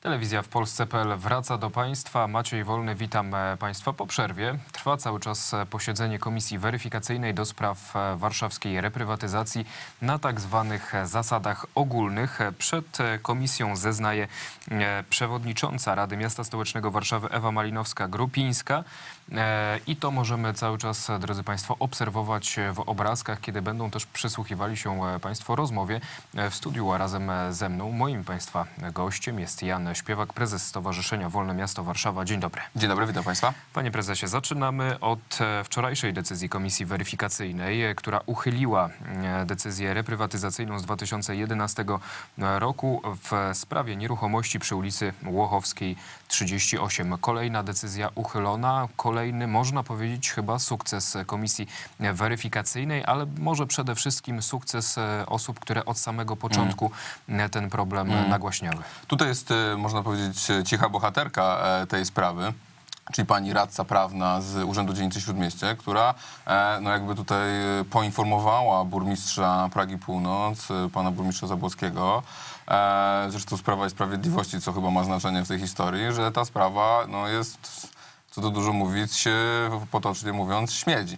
Telewizja w Polsce.pl wraca do Państwa. Maciej Wolny, witam Państwa po przerwie. Trwa cały czas posiedzenie Komisji Weryfikacyjnej do spraw warszawskiej reprywatyzacji na tak zwanych zasadach ogólnych. Przed komisją zeznaje przewodnicząca Rady Miasta Stołecznego Warszawy Ewa Malinowska-Grupińska. I to możemy cały czas, drodzy Państwo, obserwować w obrazkach, kiedy będą też przysłuchiwali się Państwo rozmowie w studiu, a razem ze mną moim Państwa gościem jest Jan Śpiewak, prezes Stowarzyszenia Wolne Miasto Warszawa. Dzień dobry. Dzień dobry, witam Państwa. Panie prezesie, zaczynamy od wczorajszej decyzji Komisji Weryfikacyjnej, która uchyliła decyzję reprywatyzacyjną z 2011 roku w sprawie nieruchomości przy ulicy Łochowskiej 38. Kolejna decyzja uchylona, kolejny, można powiedzieć, chyba sukces Komisji Weryfikacyjnej, ale może przede wszystkim sukces osób, które od samego początku ten problem nagłaśniały. Tutaj jest, można powiedzieć, cicha bohaterka tej sprawy, czyli pani radca prawna z Urzędu Dzielnicy Śródmieście, która no jakby tutaj poinformowała burmistrza Pragi Północ, pana burmistrza Zabłockiego, zresztą z Prawa i Sprawiedliwości, co chyba ma znaczenie w tej historii, że ta sprawa no jest, co tu dużo mówić, potocznie mówiąc, śmierdzi.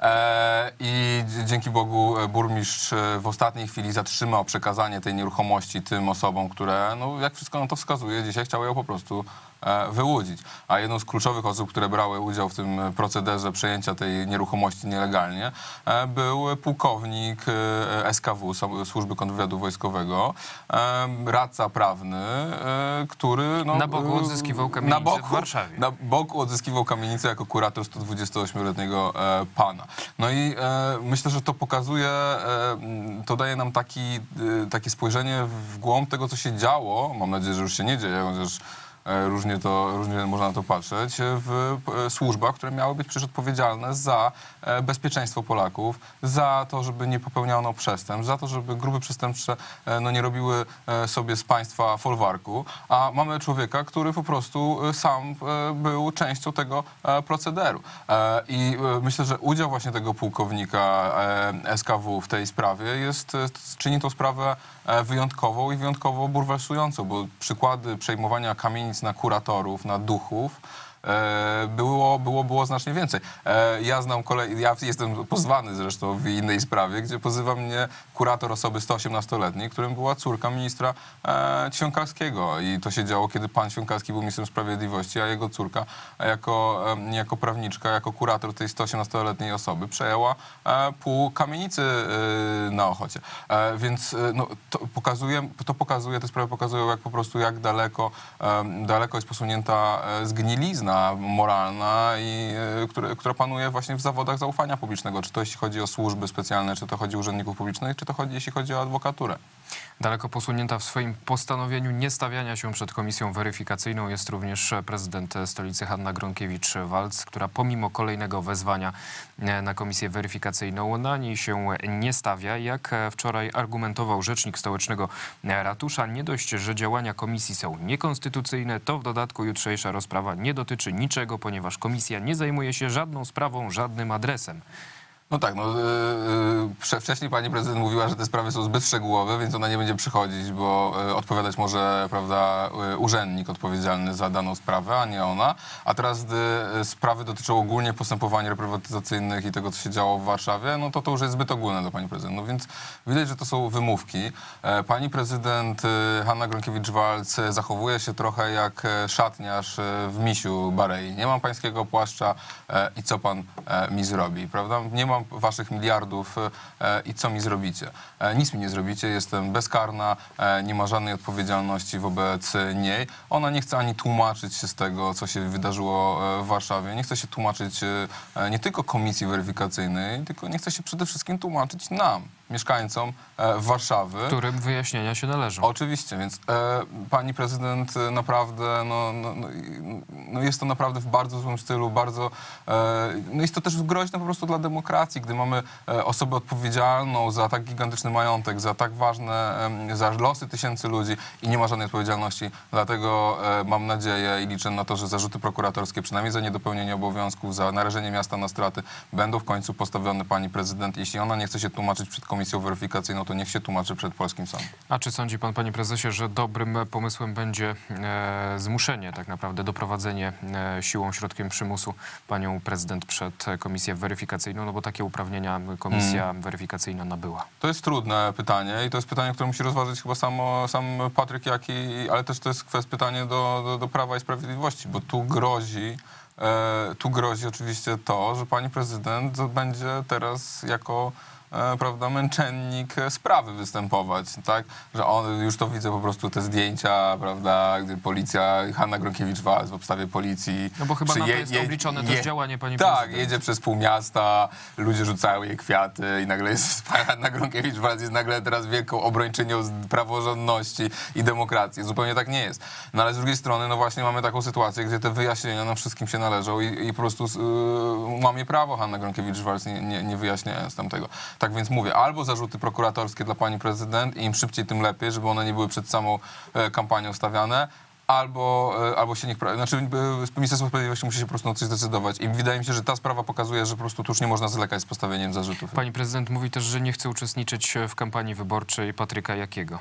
I dzięki Bogu burmistrz w ostatniej chwili zatrzymał przekazanie tej nieruchomości tym osobom, które, no jak wszystko na to wskazuje, dzisiaj chciały ją po prostu wyłudzić. A jedną z kluczowych osób, które brały udział w tym procederze przejęcia tej nieruchomości nielegalnie, był pułkownik SKW, Służby Kontrwywiadu Wojskowego, radca prawny, który... No, na boku odzyskiwał kamienicę w Warszawie. Na boku odzyskiwał kamienicę jako kurator 128-letniego pana. No i myślę, że to pokazuje, to daje nam takie spojrzenie w głąb tego, co się działo. Mam nadzieję, że już się nie dzieje, chociaż różnie można na to patrzeć, w służbach, które miały być przecież odpowiedzialne za bezpieczeństwo Polaków, za to, żeby nie popełniano przestępstw, za to, żeby grupy przestępcze no, nie robiły sobie z państwa folwarku, a mamy człowieka, który po prostu sam był częścią tego procederu. I myślę, że udział właśnie tego pułkownika SKW w tej sprawie czyni tą sprawę wyjątkową i wyjątkowo bulwersującą, bo przykłady przejmowania kamienic na kuratorów, na duchów było znacznie więcej. Ja jestem pozwany zresztą w innej sprawie, gdzie pozywa mnie kurator osoby 118-letniej, którym była córka ministra Ćwiąkalskiego. I to się działo, kiedy pan Ćwiąkalski był ministrem sprawiedliwości, a jego córka jako prawniczka, jako kurator tej 118-letniej osoby przejęła pół kamienicy na Ochocie. Więc no, te sprawy pokazują, jak po prostu jak daleko jest posunięta zgnilizna moralna, która panuje właśnie w zawodach zaufania publicznego. Czy to jeśli chodzi o służby specjalne, czy to chodzi o urzędników publicznych, czy to jeśli chodzi o adwokaturę. Daleko posunięta w swoim postanowieniu niestawiania się przed komisją weryfikacyjną jest również prezydent stolicy Hanna Gronkiewicz-Waltz, która pomimo kolejnego wezwania na komisję weryfikacyjną na niej się nie stawia. Jak wczoraj argumentował rzecznik stołecznego ratusza, nie dość, że działania komisji są niekonstytucyjne, to w dodatku jutrzejsza rozprawa nie dotyczy niczego, ponieważ komisja nie zajmuje się żadną sprawą, żadnym adresem. No tak, no wcześniej pani prezydent mówiła, że te sprawy są zbyt szczegółowe, więc ona nie będzie przychodzić, bo odpowiadać może, prawda, urzędnik odpowiedzialny za daną sprawę, a nie ona. A teraz, gdy sprawy dotyczą ogólnie postępowań reprywatyzacyjnych i tego, co się działo w Warszawie, no to już jest zbyt ogólne dla pani prezydent. No więc widać, że to są wymówki. Pani prezydent Hanna Gronkiewicz-Waltz zachowuje się trochę jak szatniarz w Misiu Barei. Nie mam pańskiego płaszcza i co pan mi zrobi, prawda? Nie mam waszych miliardów i co mi zrobicie? Nic mi nie zrobicie, jestem bezkarna, nie ma żadnej odpowiedzialności wobec niej. Ona nie chce ani tłumaczyć się z tego, co się wydarzyło w Warszawie. Nie chce się tłumaczyć nie tylko komisji weryfikacyjnej, tylko nie chce się przede wszystkim tłumaczyć nam, mieszkańcom Warszawy. Którym wyjaśnienia się należą. Oczywiście, więc pani prezydent naprawdę, no jest to naprawdę w bardzo złym stylu, bardzo, no jest to też groźne po prostu dla demokracji, gdy mamy osobę odpowiedzialną za tak gigantyczny majątek, za tak ważne, za losy tysięcy ludzi i nie ma żadnej odpowiedzialności. Dlatego mam nadzieję i liczę na to, że zarzuty prokuratorskie, przynajmniej za niedopełnienie obowiązków, za narażenie miasta na straty, będą w końcu postawione pani prezydent. Jeśli ona nie chce się tłumaczyć przed komisją weryfikacyjną, to niech się tłumaczy przed polskim sądem. A czy sądzi pan, panie prezesie, że dobrym pomysłem będzie zmuszenie, tak naprawdę doprowadzenie siłą, środkiem przymusu panią prezydent przed komisję weryfikacyjną, no bo takie uprawnienia komisja weryfikacyjna nabyła? To jest trudne pytanie i to jest pytanie, które musi rozważyć chyba sam Patryk Jaki, ale też to jest pytanie do Prawa i Sprawiedliwości, bo tu grozi oczywiście to, że pani prezydent będzie teraz jako prawda, męczennik sprawy występować, tak? Że on, już to widzę po prostu te zdjęcia, prawda, gdy policja, Hanna Gronkiewicz-Waltz w obstawie policji... No bo chyba na to jest obliczone też działanie pani prezydent. Tak, jedzie przez pół miasta, ludzie rzucają jej kwiaty i nagle jest Hanna Gronkiewicz-Waltz jest nagle teraz wielką obrończynią praworządności i demokracji. Zupełnie tak nie jest. No ale z drugiej strony, no właśnie mamy taką sytuację, gdzie te wyjaśnienia nam wszystkim się należą i po prostu łamie prawo Hanna Gronkiewicz-Waltz, nie wyjaśniając tam tego. Tak więc mówię, albo zarzuty prokuratorskie dla pani prezydent i im szybciej, tym lepiej, żeby one nie były przed samą kampanią stawiane, albo się niech... Znaczy Ministerstwo Sprawiedliwości musi się po prostu na coś zdecydować i wydaje mi się, że ta sprawa pokazuje, że po prostu tu już nie można zwlekać z postawieniem zarzutów. Pani prezydent mówi też, że nie chce uczestniczyć w kampanii wyborczej Patryka Jakiego.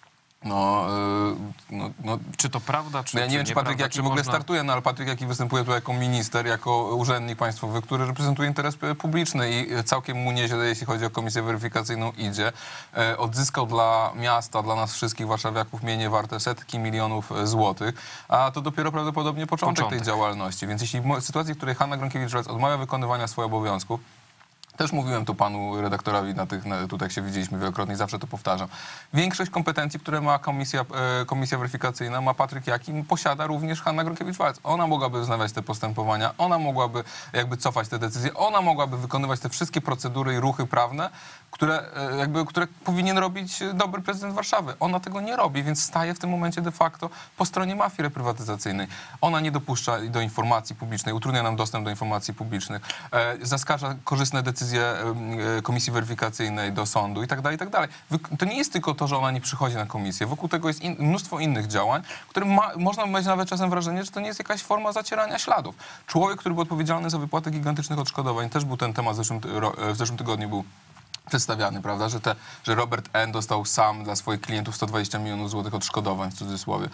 Czy to prawda, czy ja nie wiem, czy Patryk Jaki w ogóle startuje, no ale Patryk Jaki występuje tu jako minister, jako urzędnik państwowy, który reprezentuje interes publiczny i całkiem mu nieźle, jeśli chodzi o komisję weryfikacyjną, idzie. Odzyskał dla miasta, dla nas wszystkich warszawiaków mienie warte setki milionów złotych, a to dopiero prawdopodobnie początek tej działalności. Więc jeśli w sytuacji, w której Hanna Gronkiewicz-Waltz odmawia wykonywania swoich obowiązków, też mówiłem tu panu redaktorowi, tutaj jak się widzieliśmy wielokrotnie, zawsze to powtarzam. Większość kompetencji, które ma komisja weryfikacyjna, ma Patryk Jaki, posiada również Hanna Gronkiewicz-Waltz. Ona mogłaby wznawiać te postępowania, ona mogłaby jakby cofać te decyzje, ona mogłaby wykonywać te wszystkie procedury i ruchy prawne, które powinien robić dobry prezydent Warszawy. Ona tego nie robi, więc staje w tym momencie de facto po stronie mafii reprywatyzacyjnej. Ona nie dopuszcza do informacji publicznej, utrudnia nam dostęp do informacji publicznych, zaskarża korzystne decyzje komisji weryfikacyjnej do sądu i tak dalej, i tak dalej. To nie jest tylko to, że ona nie przychodzi na komisję. Wokół tego jest mnóstwo innych działań, które można mieć nawet czasem wrażenie, że to nie jest jakaś forma zacierania śladów. Człowiek, który był odpowiedzialny za wypłatę gigantycznych odszkodowań, też był ten temat w zeszłym tygodniu był przedstawiany, prawda, że Robert N. dostał sam dla swoich klientów 120 milionów złotych odszkodowań, w cudzysłowie.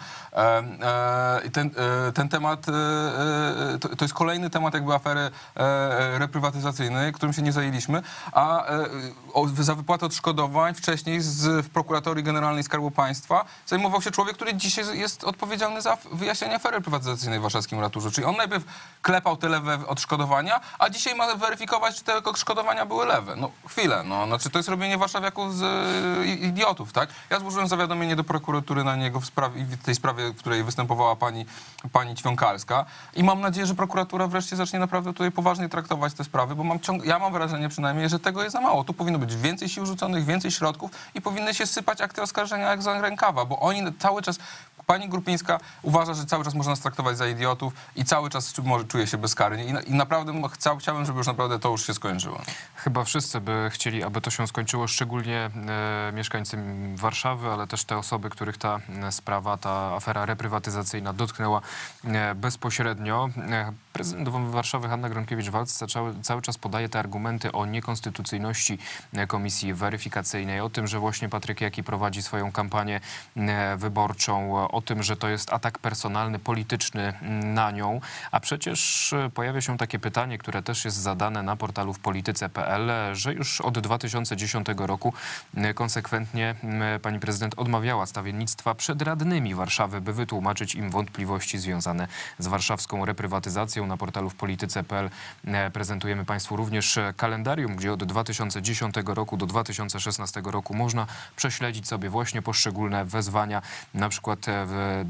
I ten temat, to jest kolejny temat jakby afery reprywatyzacyjnej, którym się nie zajęliśmy, a za wypłatę odszkodowań wcześniej w Prokuratorii Generalnej Skarbu Państwa zajmował się człowiek, który dzisiaj jest odpowiedzialny za wyjaśnienie afery reprywatyzacyjnej w warszawskim ratuszu. Czyli on najpierw klepał te lewe odszkodowania, a dzisiaj ma weryfikować, czy te odszkodowania były lewe. No chwilę, no. Znaczy, to jest robienie warszawiaków z idiotów, tak? Ja złożyłem zawiadomienie do prokuratury na niego w tej sprawie, w której występowała pani Ćwiąkalska i mam nadzieję, że prokuratura wreszcie zacznie naprawdę tutaj poważnie traktować te sprawy, bo ja mam wrażenie przynajmniej, że tego jest za mało. Tu powinno być więcej sił rzuconych, więcej środków i powinny się sypać akty oskarżenia jak za rękawa, bo oni cały czas... Pani Grupińska uważa, że cały czas można nas traktować za idiotów i cały czas czuje się bezkarnie. I naprawdę chciałbym, żeby już naprawdę to już się skończyło. Chyba wszyscy by chcieli, aby to się skończyło, szczególnie mieszkańcy Warszawy, ale też te osoby, których ta sprawa, ta afera reprywatyzacyjna dotknęła bezpośrednio. Prezydent Warszawy Hanna Gronkiewicz-Waltz cały czas podaje te argumenty o niekonstytucyjności komisji weryfikacyjnej, o tym, że właśnie Patryk Jaki prowadzi swoją kampanię wyborczą, o tym, że to jest atak personalny, polityczny na nią, a przecież pojawia się takie pytanie, które też jest zadane na portalu wpolityce.pl, że już od 2010 roku konsekwentnie pani prezydent odmawiała stawiennictwa przed radnymi Warszawy, by wytłumaczyć im wątpliwości związane z warszawską reprywatyzacją. Na portalu wpolityce.pl prezentujemy państwu również kalendarium, gdzie od 2010 roku do 2016 roku można prześledzić sobie właśnie poszczególne wezwania. Na przykład w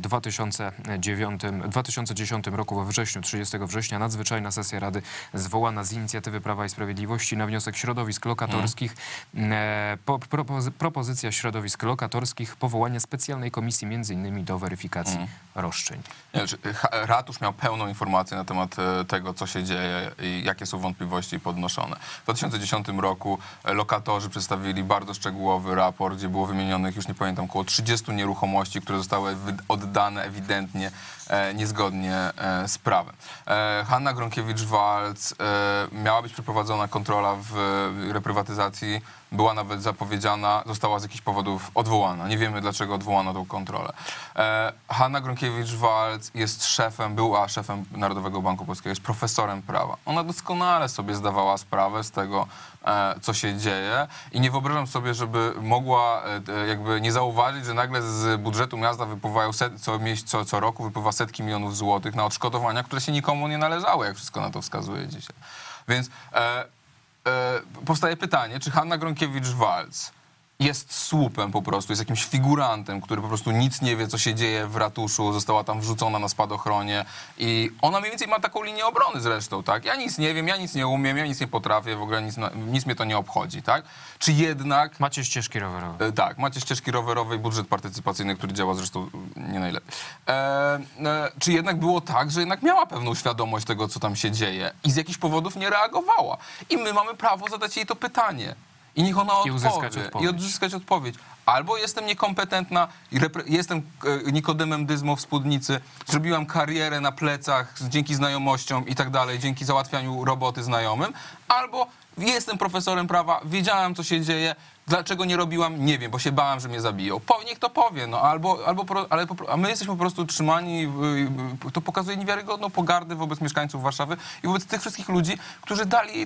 2010 roku we wrześniu, 30 września, nadzwyczajna sesja Rady zwołana z inicjatywy Prawa i Sprawiedliwości na wniosek środowisk lokatorskich. Propozycja środowisk lokatorskich, powołanie specjalnej komisji m.in. do weryfikacji roszczeń. Ratusz miał pełną informację na temat tego, co się dzieje i jakie są wątpliwości podnoszone. W 2010 roku lokatorzy przedstawili bardzo szczegółowy raport, gdzie było wymienionych, już nie pamiętam, około 30 nieruchomości, które zostały oddane ewidentnie niezgodnie z prawem. Hanna Gronkiewicz-Waltz, miała być przeprowadzona kontrola w reprywatyzacji była nawet zapowiedziana, została z jakichś powodów odwołana. Nie wiemy, dlaczego odwołano tą kontrolę. Hanna Gronkiewicz-Waltz jest była szefem Narodowego Banku Polskiego, jest profesorem prawa. Ona doskonale sobie zdawała sprawę z tego, co się dzieje i nie wyobrażam sobie, żeby mogła jakby nie zauważyć, że nagle z budżetu miasta wypływają co roku wypływa setki milionów złotych na odszkodowania, które się nikomu nie należały, jak wszystko na to wskazuje dzisiaj. Więc powstaje pytanie, czy Hanna Gronkiewicz-Waltz jest słupem po prostu, jest jakimś figurantem, który po prostu nic nie wie, co się dzieje w ratuszu, została tam wrzucona na spadochronie i ona mniej więcej ma taką linię obrony zresztą, tak? Ja nic nie wiem, ja nic nie umiem, ja nic nie potrafię, w ogóle nic mnie to nie obchodzi, tak? Czy jednak... Macie ścieżki rowerowe. Tak, macie ścieżki rowerowe i budżet partycypacyjny, który działa zresztą nie najlepiej. Czy jednak było tak, że jednak miała pewną świadomość tego, co tam się dzieje i z jakichś powodów nie reagowała? I my mamy prawo zadać jej to pytanie. I niech ona odpowie. I uzyskać odpowiedź. Albo jestem niekompetentna, jestem Nikodemem Dyzmą w spódnicy, zrobiłam karierę na plecach dzięki znajomościom i tak dalej, dzięki załatwianiu roboty znajomym, albo jestem profesorem prawa, wiedziałam, co się dzieje, dlaczego nie robiłam, nie wiem, bo się bałam, że mnie zabiją. Niech to powie, no, a my jesteśmy po prostu trzymani, to pokazuje niewiarygodną pogardę wobec mieszkańców Warszawy i wobec tych wszystkich ludzi, którzy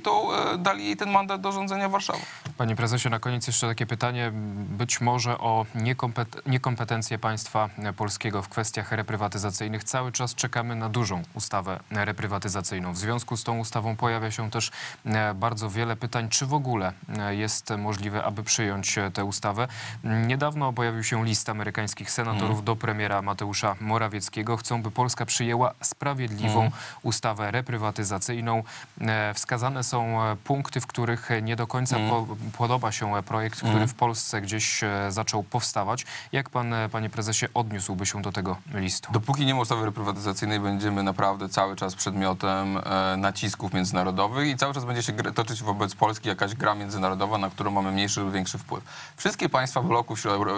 dali jej ten mandat do rządzenia Warszawą. Panie prezesie, na koniec jeszcze takie pytanie, być może o niekompetencję państwa polskiego w kwestiach reprywatyzacyjnych. Cały czas czekamy na dużą ustawę reprywatyzacyjną. W związku z tą ustawą pojawia się też bardzo wiele pytań, czy w ogóle jest możliwe, aby przyjąć tę ustawę. Niedawno pojawił się list amerykańskich senatorów do premiera Mateusza Morawieckiego. Chcą, by Polska przyjęła sprawiedliwą ustawę reprywatyzacyjną. Wskazane są punkty, w których nie do końca podoba się projekt, który w Polsce gdzieś zaczął powstawać. Jak pan, panie prezesie, odniósłby się do tego listu? Dopóki nie ma ustawy reprywatyzacyjnej, będziemy naprawdę cały czas przedmiotem nacisków międzynarodowych i cały czas będzie się toczyć wobec Polski jakaś gra międzynarodowa, na którą mamy mniejszy lub większy wpływ. Wszystkie państwa bloku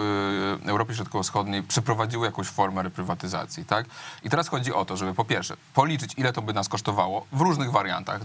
Europy Środkowo-Wschodniej przeprowadziły jakąś formę reprywatyzacji, tak? I teraz chodzi o to, żeby po pierwsze policzyć, ile to by nas kosztowało w różnych wariantach,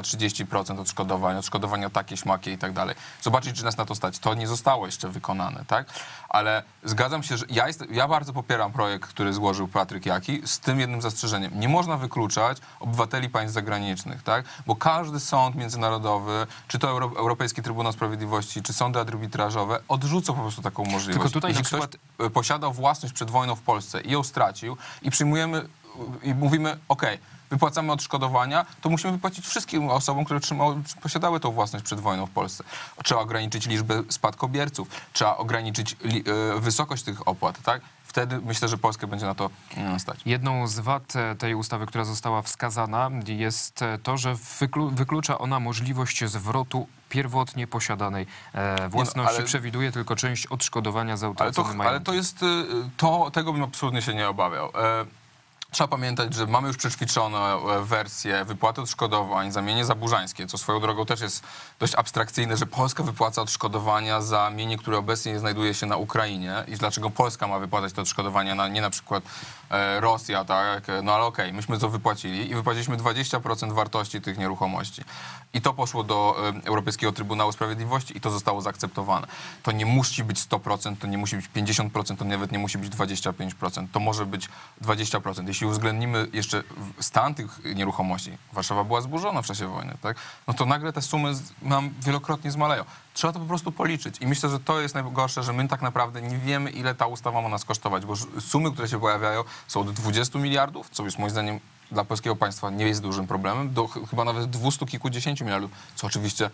20-30% odszkodowania takie, śmakie i tak dalej. Zobaczyć, czy nas na to stać. To nie zostało jeszcze wykonane, tak? Ale zgadzam się, że ja bardzo popieram projekt, który złożył Patryk Jaki, z tym jednym zastrzeżeniem. Nie można wykluczać obywateli państw zagranicznych, tak? Bo każdy sąd międzynarodowy, czy to Europejski Trybunał Sprawiedliwości, czy sądy arbitrażowe odrzucą po prostu taką możliwość. Tylko tutaj jeśli na przykład ktoś posiadał własność przed wojną w Polsce i ją stracił i przyjmujemy i mówimy, okej, wypłacamy odszkodowania, to musimy wypłacić wszystkim osobom, które posiadały tą własność przed wojną w Polsce. Trzeba ograniczyć liczbę spadkobierców, trzeba ograniczyć wysokość tych opłat, tak? Wtedy myślę, że Polskę będzie na to stać. Jedną z wad tej ustawy, która została wskazana, jest to, że wyklucza ona możliwość zwrotu pierwotnie posiadanej własności. Przewiduje tylko część odszkodowania za utracony majątek. Ale to jest, tego bym absolutnie się nie obawiał. Trzeba pamiętać, że mamy już przećwiczone wersję wypłaty odszkodowań za mienie zaburzańskie, co swoją drogą też jest dość abstrakcyjne, że Polska wypłaca odszkodowania za mienie, które obecnie znajduje się na Ukrainie i dlaczego Polska ma wypłacać te odszkodowania, nie na przykład Rosja, tak? No ale okej, myśmy to wypłacili i wypłaciliśmy 20% wartości tych nieruchomości. I to poszło do Europejskiego Trybunału Sprawiedliwości i to zostało zaakceptowane. To nie musi być 100%, to nie musi być 50%, to nawet nie musi być 25%. To może być 20%. Jeśli uwzględnimy jeszcze stan tych nieruchomości, Warszawa była zburzona w czasie wojny, tak? No to nagle te sumy nam wielokrotnie zmaleją. Trzeba to po prostu policzyć. I myślę, że to jest najgorsze, że my tak naprawdę nie wiemy, ile ta ustawa ma nas kosztować, bo sumy, które się pojawiają, są od 20 miliardów, co jest moim zdaniem dla polskiego państwa nie jest dużym problemem, do chyba nawet 200 kilkudziesięciu miliardów, co oczywiście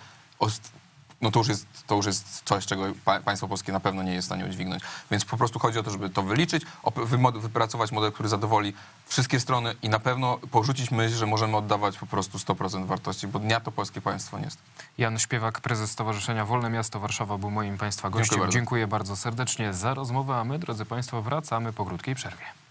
no to już jest coś, czego państwo polskie na pewno nie jest w stanie udźwignąć. Więc po prostu chodzi o to, żeby to wyliczyć, wypracować model, który zadowoli wszystkie strony i na pewno porzucić myśl, że możemy oddawać po prostu 100% wartości, bo dnia to polskie państwo nie jest. Jan Śpiewak, prezes Stowarzyszenia Wolne Miasto Warszawa, był moim państwa gościem. Dziękuję bardzo serdecznie za rozmowę, a my, drodzy państwo, wracamy po krótkiej przerwie.